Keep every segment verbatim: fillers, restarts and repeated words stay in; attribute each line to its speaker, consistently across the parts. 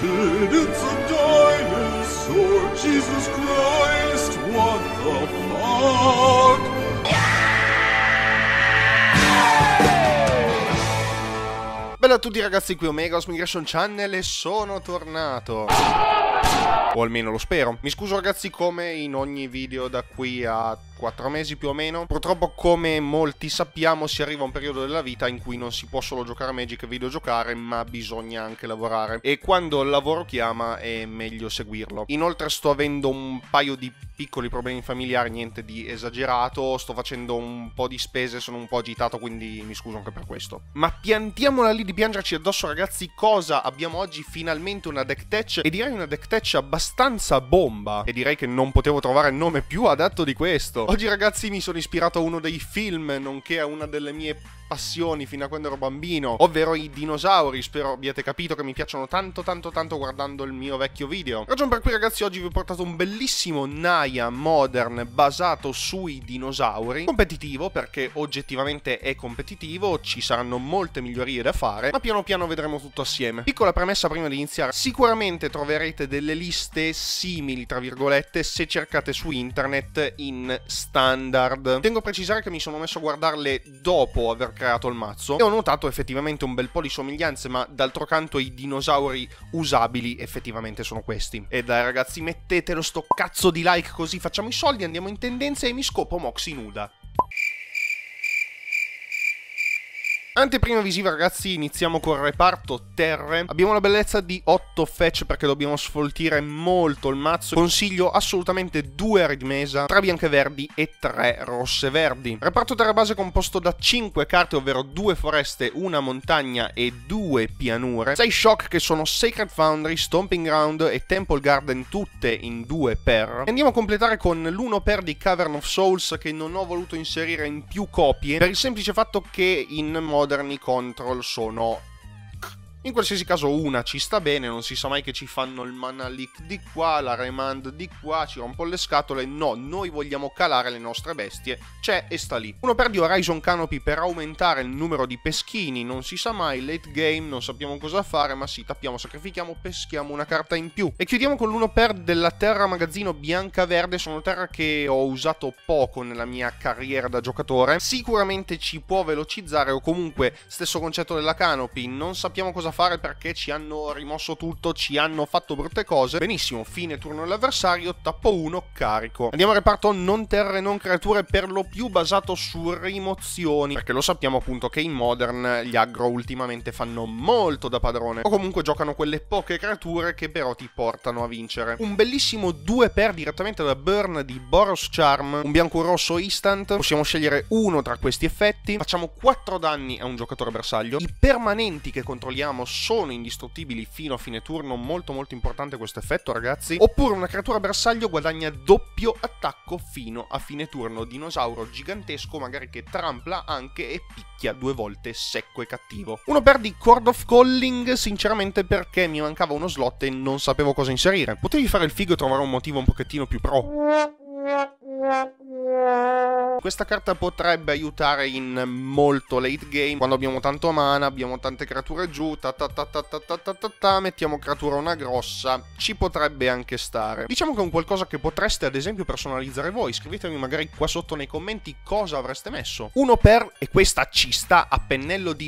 Speaker 1: it? It's a dinosaur. Jesus Christ, what the fuck?
Speaker 2: Bella a tutti ragazzi, qui Omegaos Migration Channel e sono tornato. O almeno lo spero. Mi scuso ragazzi, come in ogni video da qui a quattro mesi più o meno. Purtroppo, come molti sappiamo, si arriva a un periodo della vita in cui non si può solo giocare a Magic e videogiocare, ma bisogna anche lavorare. E quando il lavoro chiama è meglio seguirlo. Inoltre sto avendo un paio di piccoli problemi familiari, niente di esagerato. Sto facendo un po' di spese, sono un po' agitato, quindi mi scuso anche per questo. Ma piantiamola lì di piangerci addosso ragazzi. Cosa abbiamo oggi? Finalmente una deck tech, e direi una deck tech abbastanza bomba. E direi che non potevo trovare nome più adatto di questo. Oggi ragazzi mi sono ispirato a uno dei film, nonché a una delle mie passioni fino a quando ero bambino, ovvero i dinosauri. Spero abbiate capito che mi piacciono tanto tanto tanto guardando il mio vecchio video. Ragione per cui ragazzi oggi vi ho portato un bellissimo Naya Modern basato sui dinosauri. Competitivo, perché oggettivamente è competitivo, ci saranno molte migliorie da fare, ma piano piano vedremo tutto assieme. Piccola premessa prima di iniziare: sicuramente troverete delle liste simili tra virgolette se cercate su internet in standard. Tengo a precisare che mi sono messo a guardarle dopo aver creato il mazzo e ho notato effettivamente un bel po' di somiglianze, ma d'altro canto i dinosauri usabili effettivamente sono questi. E dai ragazzi, mettetelo sto cazzo di like, così facciamo i soldi, andiamo in tendenza e mi scopo Moxie nuda. Anteprima visiva ragazzi, iniziamo col reparto terre. Abbiamo la bellezza di otto fetch perché dobbiamo sfoltire molto il mazzo. Consiglio assolutamente due red mesa, tre bianche verdi e tre rosse verdi. Reparto terra base composto da cinque carte, ovvero due foreste, una montagna e due pianure. sei shock che sono Sacred Foundry, Stomping Ground e Temple Garden, tutte in due per. E andiamo a completare con l'uno per di Cavern of Souls, che non ho voluto inserire in più copie per il semplice fatto che in modo moderni control sono... In qualsiasi caso una ci sta bene, non si sa mai che ci fanno il mana leak di qua, la remand di qua, ci rompo le scatole. No, noi vogliamo calare le nostre bestie, c'è e sta lì. Uno per di Horizon Canopy per aumentare il numero di peschini, non si sa mai, late game, non sappiamo cosa fare, ma sì, tappiamo, sacrifichiamo, peschiamo una carta in più. E chiudiamo con l'uno per della terra magazzino bianca-verde. Sono terra che ho usato poco nella mia carriera da giocatore, sicuramente ci può velocizzare, o comunque stesso concetto della Canopy, non sappiamo cosa fare perché ci hanno rimosso tutto, ci hanno fatto brutte cose. Benissimo, fine turno dell'avversario, tappo uno, carico. Andiamo al reparto non terre, non creature, per lo più basato su rimozioni, perché lo sappiamo appunto che in Modern gli aggro ultimamente fanno molto da padrone, o comunque giocano quelle poche creature che però ti portano a vincere. Un bellissimo due per direttamente da Burn di Boros Charm, un bianco-rosso instant. Possiamo scegliere uno tra questi effetti, facciamo quattro danni a un giocatore bersaglio. I permanenti che controlliamo sono indistruttibili fino a fine turno, molto molto importante questo effetto ragazzi. Oppure una creatura bersaglio guadagna doppio attacco fino a fine turno. Dinosauro gigantesco magari che trampla anche e picchia due volte secco e cattivo. Uno per di Chord of Calling, sinceramente perché mi mancava uno slot e non sapevo cosa inserire. Potevi fare il figo e trovare un motivo un pochettino più pro. Questa carta potrebbe aiutare in molto late game, quando abbiamo tanto mana, abbiamo tante creature giù, ta ta ta ta ta ta ta ta ta, mettiamo creatura una grossa, ci potrebbe anche stare. Diciamo che è un qualcosa che potreste ad esempio personalizzare voi. Scrivetemi magari qua sotto nei commenti cosa avreste messo. Uno per, e questa ci sta a pennello di...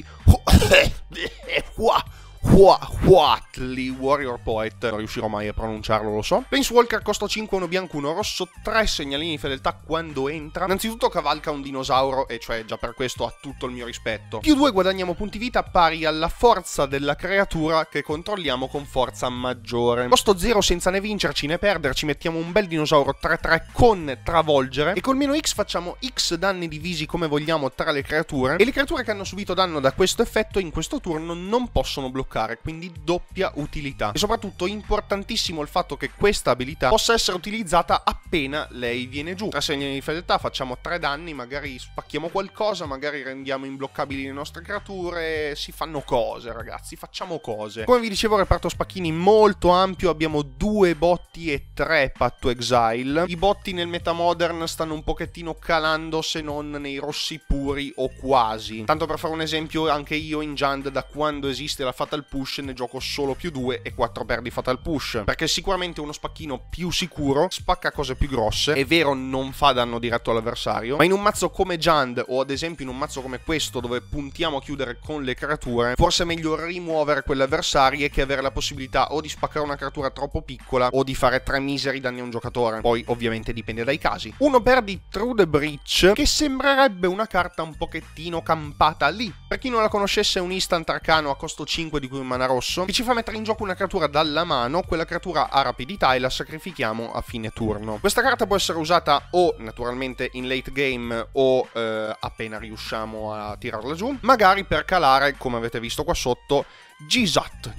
Speaker 2: Huatli Warrior Poet, non riuscirò mai a pronunciarlo, lo so. Planeswalker costa cinque, uno bianco, uno rosso, tre segnalini di fedeltà quando entra. Innanzitutto cavalca un dinosauro, e cioè già per questo ha tutto il mio rispetto. Più due, guadagniamo punti vita pari alla forza della creatura che controlliamo con forza maggiore. Costo zero, senza né vincerci né perderci, mettiamo un bel dinosauro tre tre con travolgere, e col meno X facciamo X danni divisi come vogliamo tra le creature, e le creature che hanno subito danno da questo effetto in questo turno non possono bloccare, quindi doppia utilità. E soprattutto importantissimo il fatto che questa abilità possa essere utilizzata appena lei viene giù. Tre segni di fedeltà, facciamo tre danni, magari spacchiamo qualcosa, magari rendiamo imbloccabili le nostre creature, si fanno cose ragazzi, facciamo cose. Come vi dicevo, reparto spacchini molto ampio, abbiamo due botti e tre patto exile. I botti nel meta modern stanno un pochettino calando, se non nei rossi puri o quasi. Tanto per fare un esempio, anche io in Jund, da quando esiste la fatta Fatal Push ne gioco solo più due e quattro per di Fatal Push, perché sicuramente uno spacchino più sicuro, spacca cose più grosse, è vero non fa danno diretto all'avversario, ma in un mazzo come Jund o ad esempio in un mazzo come questo dove puntiamo a chiudere con le creature, forse è meglio rimuovere quelle avversarie che avere la possibilità o di spaccare una creatura troppo piccola o di fare tre miseri danni a un giocatore. Poi ovviamente dipende dai casi. Uno per di Through the Breach, che sembrerebbe una carta un pochettino campata lì. Per chi non la conoscesse, è un instant arcano a costo cinque di cui un mana rosso che ci fa mettere in gioco una creatura dalla mano. Quella creatura ha rapidità e la sacrifichiamo a fine turno. Questa carta può essere usata o naturalmente in late game o eh, appena riusciamo a tirarla giù, magari per calare, come avete visto qua sotto, Gisat,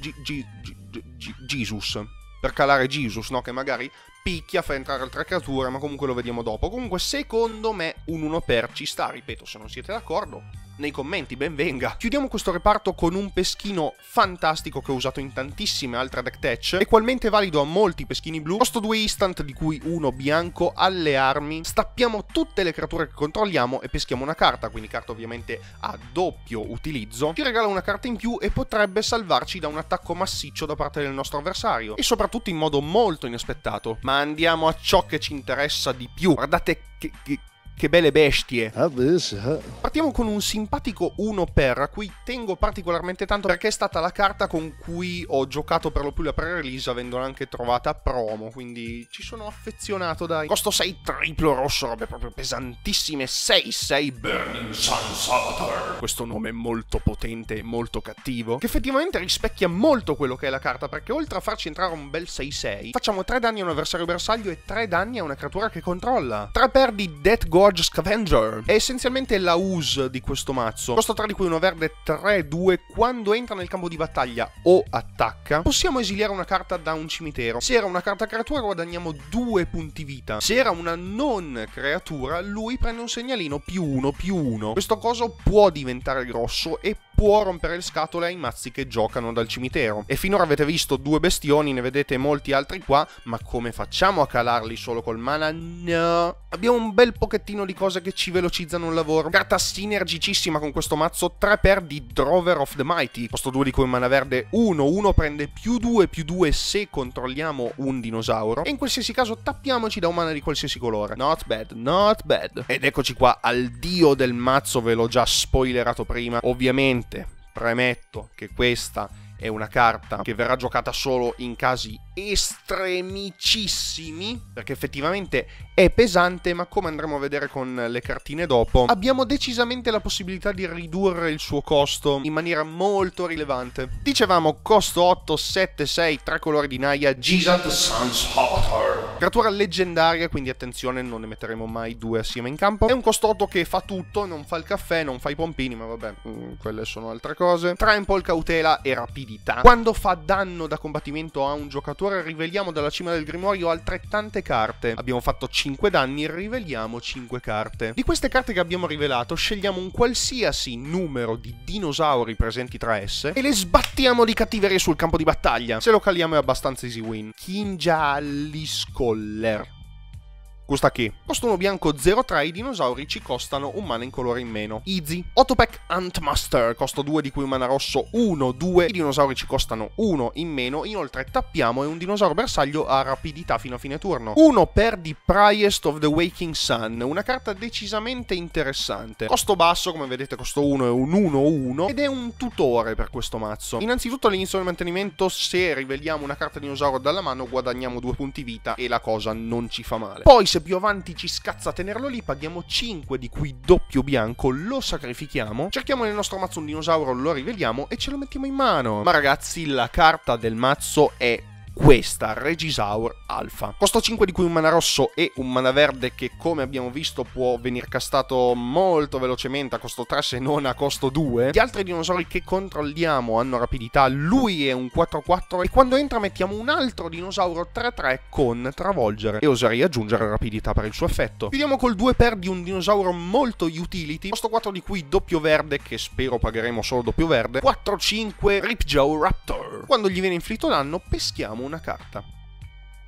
Speaker 2: Jesus, per calare Jesus, no? Che magari picchia, fa entrare altre creature, ma comunque lo vediamo dopo. Comunque secondo me un uno per ci sta, ripeto, se non siete d'accordo nei commenti ben venga. Chiudiamo questo reparto con un peschino fantastico che ho usato in tantissime altre deck tech, equalmente valido a molti peschini blu, costo due instant di cui uno bianco, alle armi, stappiamo tutte le creature che controlliamo e peschiamo una carta, quindi carta ovviamente a doppio utilizzo, ci regala una carta in più e potrebbe salvarci da un attacco massiccio da parte del nostro avversario, e soprattutto in modo molto inaspettato. Ma andiamo a ciò che ci interessa di più. Guardate che... che Che belle bestie. Partiamo con un simpatico uno per, a cui tengo particolarmente tanto perché è stata la carta con cui ho giocato per lo più la pre-release, avendola anche trovata a promo, quindi ci sono affezionato, dai. Costo sei triplo rosso, robe proprio pesantissime, sei sei Burning Sunsator. Questo nome è molto potente e molto cattivo, che effettivamente rispecchia molto quello che è la carta, perché oltre a farci entrare un bel sei sei, facciamo tre danni a un avversario bersaglio e tre danni a una creatura che controlla. tre per di Death Gorge Scavenger è essenzialmente la U S di questo mazzo. Costa tre di cui uno verde tre due. Quando entra nel campo di battaglia o attacca, possiamo esiliare una carta da un cimitero. Se era una carta creatura guadagniamo due punti vita. Se era una non creatura, lui prende un segnalino più uno più uno. Questo coso può diventare grosso e può rompere le scatole ai mazzi che giocano dal cimitero. E finora avete visto due bestioni, ne vedete molti altri qua, ma come facciamo a calarli solo col mana? No. Abbiamo un bel pochettino di cose che ci velocizzano il lavoro. Carta sinergicissima con questo mazzo, tre per di Drover of the Mighty. Costo due di cui mana verde uno uno, prende più due più due se controlliamo un dinosauro. E in qualsiasi caso tappiamoci da un mana di qualsiasi colore. Not bad, not bad. Ed eccoci qua al dio del mazzo, ve l'ho già spoilerato prima. Ovviamente premetto che questa è una carta che verrà giocata solo in casi estremicissimi, perché effettivamente è pesante, ma come andremo a vedere con le cartine dopo, abbiamo decisamente la possibilità di ridurre il suo costo in maniera molto rilevante. Dicevamo costo otto, sette, sei, tre colori di Naya, Gisat Sunsator. Creatura leggendaria, quindi attenzione, non ne metteremo mai due assieme in campo. È un costo otto che fa tutto, non fa il caffè, non fa i pompini, ma vabbè, mh, quelle sono altre cose. Trample, cautela e rapidità. Quando fa danno da combattimento a un giocatore, riveliamo dalla cima del grimorio altrettante carte. Abbiamo fatto cinque danni, riveliamo cinque carte. Di queste carte che abbiamo rivelato, scegliamo un qualsiasi numero di dinosauri presenti tra esse e le sbattiamo di cattiveria sul campo di battaglia. Se lo caliamo è abbastanza easy win. Kinjalliscoller. Costa che? Costa uno bianco zero tre, i dinosauri ci costano un mana in colore in meno. Easy. otto pack Huntmaster, costo due di cui un mana rosso uno due, i dinosauri ci costano uno in meno, inoltre tappiamo e un dinosauro bersaglio ha rapidità fino a fine turno. uno per di Priest of the Waking Sun, una carta decisamente interessante. Costo basso, come vedete costo uno è un uno uno ed è un tutore per questo mazzo. Innanzitutto all'inizio del mantenimento, se riveliamo una carta dinosauro dalla mano guadagniamo due punti vita e la cosa non ci fa male. Poi se più avanti ci scazza tenerlo lì, paghiamo cinque di cui doppio bianco, lo sacrifichiamo, cerchiamo nel nostro mazzo un dinosauro, lo riveliamo e ce lo mettiamo in mano. Ma ragazzi, la carta del mazzo è questa, Regisaur Alpha. Costo cinque di cui un mana rosso e un mana verde che, come abbiamo visto, può venire castato molto velocemente a costo tre se non a costo due. Gli altri dinosauri che controlliamo hanno rapidità, lui è un quattro quattro e quando entra mettiamo un altro dinosauro tre tre con travolgere e oserei aggiungere rapidità per il suo effetto. Chiudiamo col due per di un dinosauro molto utility, costo quattro di cui doppio verde, che spero pagheremo solo doppio verde, quattro cinque Ripjaw Raptor. Quando gli viene inflitto danno peschiamo una carta.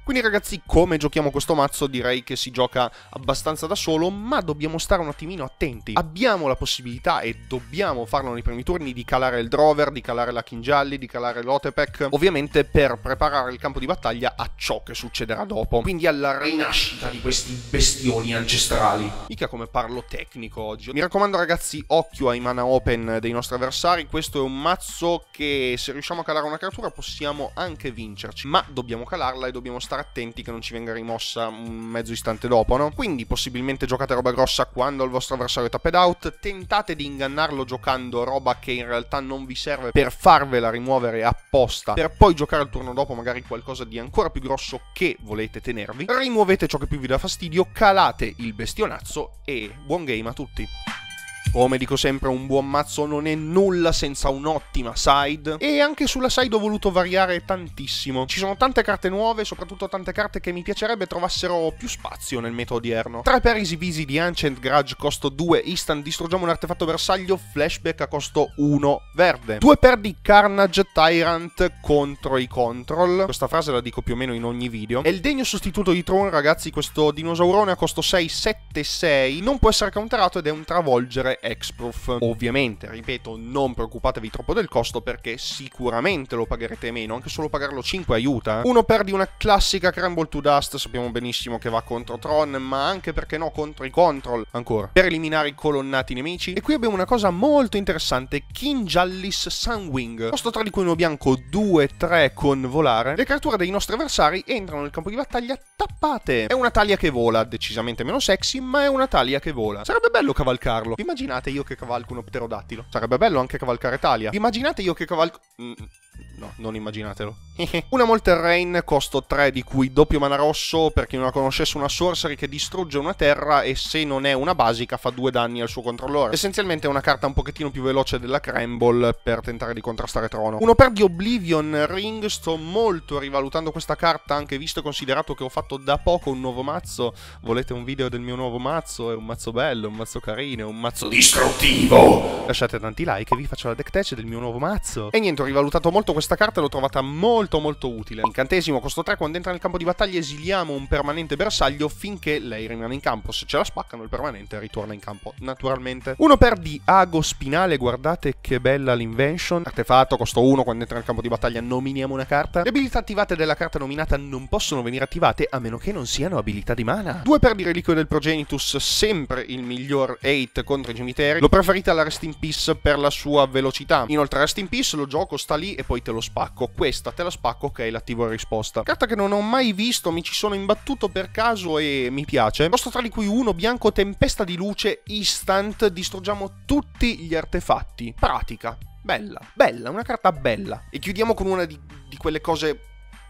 Speaker 2: Quindi ragazzi, come giochiamo questo mazzo direi che si gioca abbastanza da solo, ma dobbiamo stare un attimino attenti. Abbiamo la possibilità, e dobbiamo farlo nei primi turni, di calare il Drover, di calare la Kinjalli, di calare l'Otepec, ovviamente per preparare il campo di battaglia a ciò che succederà dopo, quindi alla rinascita di questi bestioni ancestrali. Mica come parlo tecnico oggi. Mi raccomando ragazzi, occhio ai mana open dei nostri avversari. Questo è un mazzo che, se riusciamo a calare una creatura, possiamo anche vincerci, ma dobbiamo calarla e dobbiamo stare attenti che non ci venga rimossa un mezzo istante dopo, no? Quindi possibilmente giocate roba grossa quando il vostro avversario è tapped out, tentate di ingannarlo giocando roba che in realtà non vi serve per farvela rimuovere apposta, per poi giocare il turno dopo magari qualcosa di ancora più grosso che volete tenervi. Rimuovete ciò che più vi dà fastidio, calate il bestionazzo e buon game a tutti. Come dico sempre, un buon mazzo non è nulla senza un'ottima side, e anche sulla side ho voluto variare tantissimo. Ci sono tante carte nuove, soprattutto tante carte che mi piacerebbe trovassero più spazio nel meta odierno. Tre per Easy Visi di Ancient Grudge, costo due, instant, distruggiamo un artefatto bersaglio, flashback a costo uno, verde. Due per di Carnage Tyrant contro i control, questa frase la dico più o meno in ogni video. È il degno sostituto di Throne, ragazzi, questo dinosaurone a costo sei, sette, sei, non può essere counterato ed è un travolgere Hexproof. Ovviamente, ripeto, non preoccupatevi troppo del costo perché sicuramente lo pagherete meno, anche solo pagarlo cinque aiuta. Uno per di una classica Crumble to Dust, sappiamo benissimo che va contro Tron, ma anche, perché no, contro i control, ancora, per eliminare i colonnati nemici. E qui abbiamo una cosa molto interessante, Kinjallis Sunwing, costo tre di cui uno bianco, due, tre con volare. Le creature dei nostri avversari entrano nel campo di battaglia tappate. È una taglia che vola, decisamente meno sexy, ma è una taglia che vola. Sarebbe bello cavalcarlo. Immaginate io che cavalco un pterodattilo. Sarebbe bello anche cavalcare Talia. Immaginate io che cavalco... Mm, no, non immaginatelo. Una Molten Rain, costo tre, di cui doppio mana rosso, per chi non la conoscesse, una sorcery che distrugge una terra e se non è una basica fa due danni al suo controllore. Essenzialmente è una carta un pochettino più veloce della Crumble per tentare di contrastare Trono. Uno per di Oblivion Ring, sto molto rivalutando questa carta, anche visto e considerato che ho fatto da poco un nuovo mazzo. Volete un video del mio nuovo mazzo? È un mazzo bello, un mazzo carino, è un mazzo distruttivo. Lasciate tanti like e vi faccio la deck tech del mio nuovo mazzo. E niente, ho rivalutato molto questa carta e l'ho trovata molto molto utile. Incantesimo, costo tre, quando entra nel campo di battaglia esiliamo un permanente bersaglio finché lei rimane in campo. Se ce la spaccano il permanente ritorna in campo naturalmente. Uno per di Ago Spinale, guardate che bella l'invention. Artefatto, costo uno, quando entra nel campo di battaglia nominiamo una carta. Le abilità attivate della carta nominata non possono venire attivate a meno che non siano abilità di mana. Due per di Reliquio del Progenitus, sempre il miglior otto contro i cimiteri. L'ho preferita alla Rest in Peace per la sua velocità. Inoltre Rest in Peace lo gioco, sta lì e poi te lo spacco. Questa te la spacco, ok, l'attivo in risposta. Carta che non ho mai visto, mi ci sono imbattuto per caso e mi piace. Costo tre di cui uno bianco, Tempesta di Luce, instant, distruggiamo tutti gli artefatti. Pratica. Bella. Bella, una carta bella. E chiudiamo con una di, di quelle cose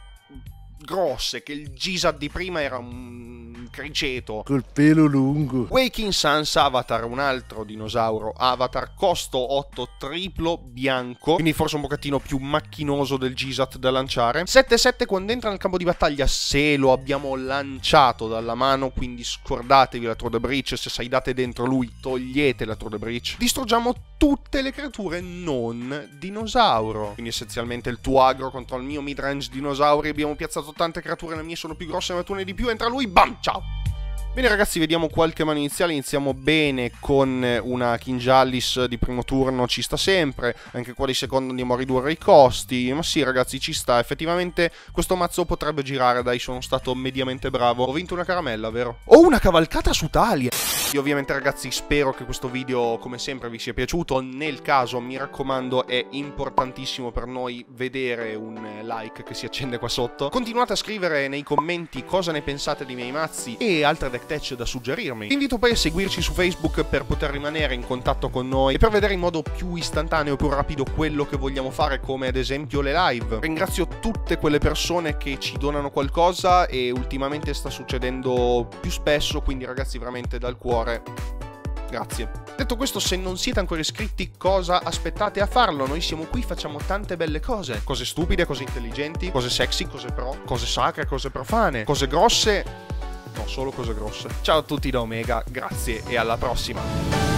Speaker 2: grosse, che il Gizad di prima era un criceto
Speaker 3: col pelo lungo.
Speaker 2: Waking Suns Avatar, un altro dinosauro Avatar, costo otto, triplo, bianco, quindi forse un pochettino più macchinoso del Gizad da lanciare. sette sette quando entra nel campo di battaglia se lo abbiamo lanciato dalla mano, quindi scordatevi la Through the Breach, se saidate dentro lui togliete la Through the Breach. Distruggiamo tutte le creature non dinosauro, quindi essenzialmente il tuo agro contro il mio midrange dinosauri. Abbiamo piazzato tante creature, le mie sono più grosse, ma tu ne di più, entra lui, bam, ciao! Bene ragazzi, vediamo qualche mano iniziale. Iniziamo bene con una Kinjallis di primo turno, ci sta sempre. Anche qua di secondo andiamo a ridurre i costi. Ma sì ragazzi, ci sta. Effettivamente questo mazzo potrebbe girare, dai, sono stato mediamente bravo. Ho vinto una caramella, vero? Ho una cavalcata su Talia! Io ovviamente ragazzi spero che questo video come sempre vi sia piaciuto. Nel caso mi raccomando, è importantissimo per noi vedere un like che si accende qua sotto. Continuate a scrivere nei commenti cosa ne pensate dei miei mazzi e altre deck tech da suggerirmi. Vi invito poi a seguirci su Facebook per poter rimanere in contatto con noi e per vedere in modo più istantaneo, più rapido quello che vogliamo fare, come ad esempio le live. Ringrazio tutte quelle persone che ci donano qualcosa e ultimamente sta succedendo più spesso, quindi ragazzi veramente dal cuore grazie. Detto questo, se non siete ancora iscritti, cosa aspettate a farlo? Noi siamo qui, facciamo tante belle cose. Cose stupide, cose intelligenti, cose sexy, cose pro, cose sacre, cose profane, cose grosse. No, solo cose grosse. Ciao a tutti da Omega, grazie e alla prossima.